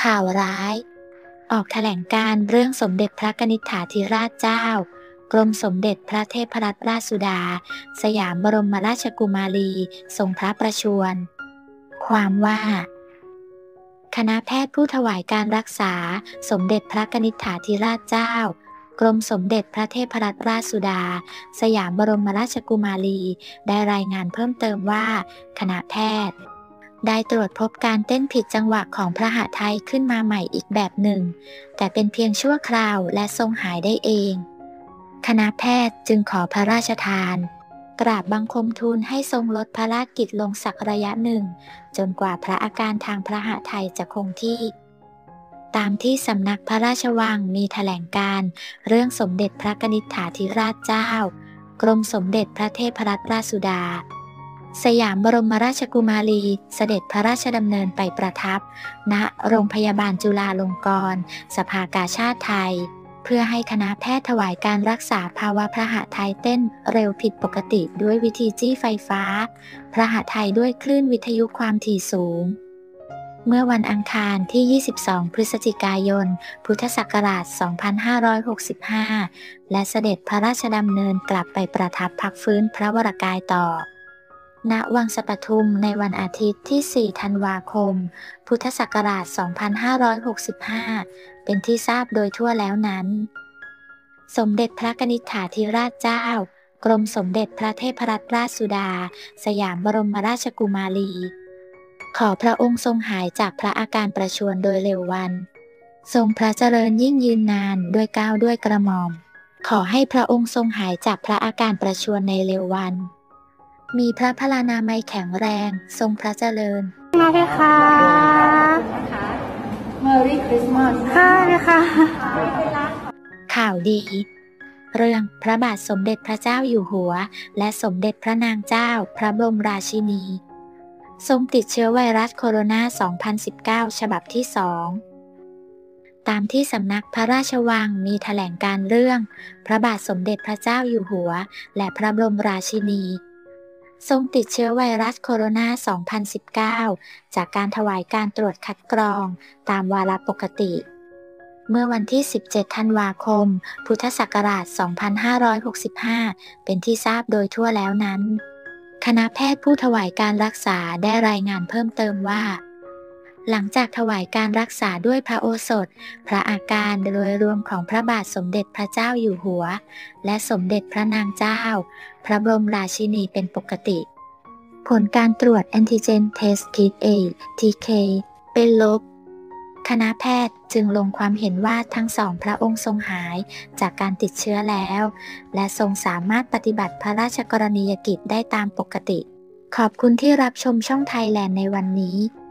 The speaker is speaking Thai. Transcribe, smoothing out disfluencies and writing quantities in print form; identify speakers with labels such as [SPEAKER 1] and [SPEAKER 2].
[SPEAKER 1] ข่าวร้ายออกแถลงการณ์เรื่องสมเด็จพระกนิษฐาธิราชเจ้ากรมสมเด็จพระเทพรัตนราชสุดาสยามบรมราชกุมารีทรงพระประชวรความว่าคณะแพทย์ผู้ถวายการรักษาสมเด็จพระกนิษฐาธิราชเจ้ากรมสมเด็จพระเทพรัตนราชสุดาสยามบรมราชกุมารีได้รายงานเพิ่มเติมว่าคณะแพทย์ได้ตรวจพบการเต้นผิดจังหวะของพระหฤทัยขึ้นมาใหม่อีกแบบหนึ่งแต่เป็นเพียงชั่วคราวและทรงหายได้เองคณะแพทย์จึงขอพระราชทานกราบบังคมทูลให้ทรงลดพระราชกิจลงสักระยะหนึ่งจนกว่าพระอาการทางพระหฤทัยจะคงที่ตามที่สำนักพระราชวังมีแถลงการณ์เรื่องสมเด็จพระกนิษฐาธิราชเจ้ากรมสมเด็จพระเทพรัตนราชสุดาสยามบรมราชกุมารีเสด็จพระราชดำเนินไปประทับณโรงพยาบาลจุฬาลงกรณ์สภากาชาดไทยเพื่อให้คณะแพทย์ถวายการรักษาภาวะพระหฤทัยเต้นเร็วผิดปกติด้วยวิธีจี้ไฟฟ้าพระหฤทัยด้วยคลื่นวิทยุความถี่สูงเมื่อวันอังคารที่ 22 พฤศจิกายน พุทธศักราช 2565 และเสด็จพระราชดำเนินกลับไปประทับพักฟื้นพระวรกายต่อณวังสปทุมในวันอาทิตย์ที่ 4 ธันวาคม พุทธศักราช 2565 เป็นที่ทราบโดยทั่วแล้วนั้นสมเด็จพระกนิษฐาธิราชเจ้ากรมสมเด็จพระเทพรัตนราชสุดาสยามบรมราชกุมารีขอพระองค์ทรงหายจากพระอาการประชวรโดยเร็ววันทรงพระเจริญยิ่งยืนนานด้วยเกล้าด้วยกระหม่อมขอให้พระองค์ทรงหายจากพระอาการประชวรในเร็ววันมีพระพลานามัยแข็งแรงทรงพระเจริญ
[SPEAKER 2] มาเลยค่ะ
[SPEAKER 3] Merry Christmas
[SPEAKER 2] ค่ะเลยค่ะ
[SPEAKER 1] ข่าวดีเรื่องพระบาทสมเด็จพระเจ้าอยู่หัวและสมเด็จพระนางเจ้าพระบรมราชินีทรงติดเชื้อไวรัสโคโรนา 2019 ฉบับที่ 2 ตามที่สำนักพระราชวังมีแถลงการเรื่องพระบาทสมเด็จพระเจ้าอยู่หัวและพระบรมราชินีทรงติดเชื้อไวรัสโคโรนา 2019 จากการถวายการตรวจคัดกรองตามวาระปกติเมื่อวันที่ 17 ธันวาคม พุทธศักราช 2565 เป็นที่ทราบโดยทั่วแล้วนั้นคณะแพทย์ผู้ถวายการรักษาได้รายงานเพิ่มเติมว่าหลังจากถวายการรักษาด้วยพระโอสถพระอาการโดยรวมของพระบาทสมเด็จพระเจ้าอยู่หัวและสมเด็จพระนางเจ้าพระบรมราชินีเป็นปกติผลการตรวจแอนติเจนเทสคิท ATK เป็นลบคณะแพทย์จึงลงความเห็นว่าทั้งสองพระองค์ทรงหายจากการติดเชื้อแล้วและทรงสามารถปฏิบัติพระราชกรณียกิจได้ตามปกติขอบคุณที่รับชมช่องไทยแลนด์ในวันนี้